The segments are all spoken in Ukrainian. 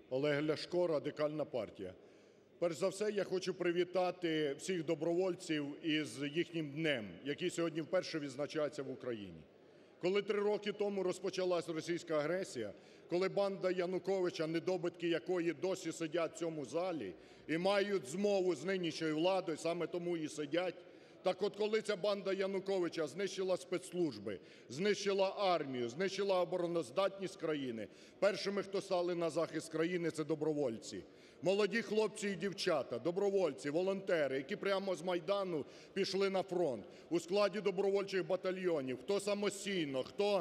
Олег Ляшко, Радикальна партія. Перш за все, я хочу привітати всіх добровольців із їхнім днем, який сьогодні вперше відзначається в Україні. Коли 3 роки тому розпочалась російська агресія, коли банда Януковича, недобитки якої досі сидять в цьому залі і мають змову з нинішньою владою, саме тому і сидять, так от коли ця банда Януковича знищила спецслужби, знищила армію, знищила обороноздатність країни, першими, хто стали на захист країни, це добровольці. Молоді хлопці і дівчата, добровольці, волонтери, які прямо з Майдану пішли на фронт у складі добровольчих батальйонів, хто самостійно, хто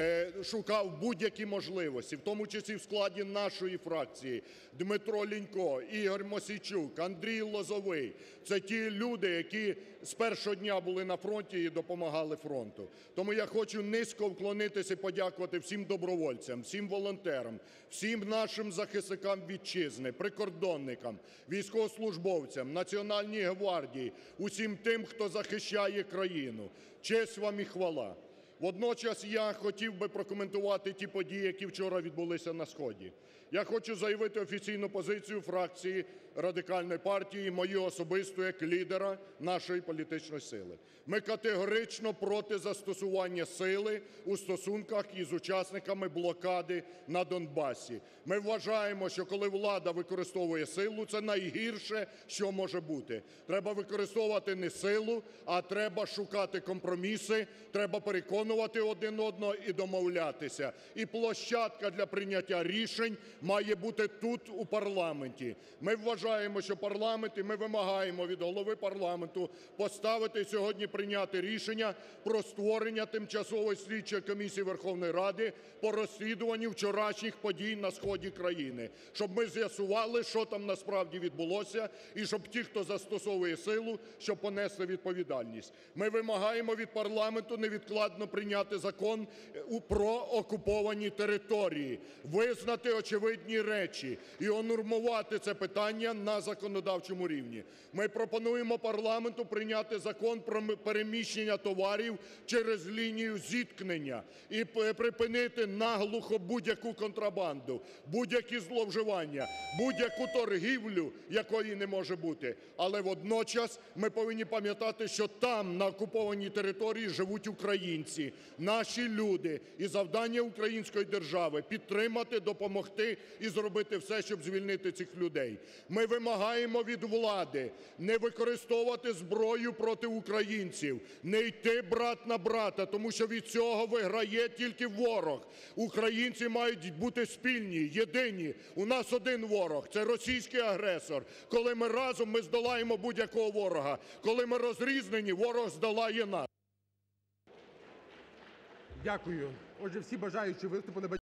шукав будь-які можливості, в тому числі в складі нашої фракції: Дмитро Лінько, Ігор Мосійчук, Андрій Лозовий. Це ті люди, які з першого дня були на фронті і допомагали фронту. Тому я хочу низько вклонитися і подякувати всім добровольцям, всім волонтерам, всім нашим захисникам Вітчизни, прикордонникам, військовослужбовцям, Національній гвардії, усім тим, хто захищає країну. Честь вам і хвала! Водночас я хотів би прокоментувати ті події, які вчора відбулися на сході. Я хочу заявити офіційну позицію фракції Радикальної партії, мою особисту як лідера нашої політичної сили. Ми категорично проти застосування сили у стосунках із учасниками блокади на Донбасі. Ми вважаємо, що коли влада використовує силу, це найгірше, що може бути. Треба використовувати не силу, а треба шукати компроміси, треба переконувати один одного і домовлятися. І площадка для прийняття рішень має бути тут, у парламенті. Ми вважаємо, що парламент, і ми вимагаємо від голови парламенту поставити сьогодні, прийняти рішення про створення тимчасової слідчої комісії Верховної Ради по розслідуванню вчорашніх подій на сході країни, щоб ми з'ясували, що там насправді відбулося, і щоб ті, хто застосовує силу, щоб понесли відповідальність. Ми вимагаємо від парламенту невідкладно прийняти закон про окуповані території, визнати очевидні речі і унормувати це питання на законодавчому рівні. Ми пропонуємо парламенту прийняти закон про переміщення товарів через лінію зіткнення і припинити наглухо будь-яку контрабанду, будь-які зловживання, будь-яку торгівлю, якої не може бути. Але водночас ми повинні пам'ятати, що там, на окупованій території, живуть українці, наші люди. І завдання української держави – підтримати, допомогти і зробити все, щоб звільнити цих людей. Ми вимагаємо від влади не використовувати зброю проти українців, не йти брат на брата, тому що від цього виграє тільки ворог. Українці мають бути спільні, єдині. У нас один ворог – це російський агресор. Коли ми разом, ми здолаємо будь-якого ворога. Коли ми розрізнені, ворог здолає нас. Дякую. Отже, всі бажаючі виступили.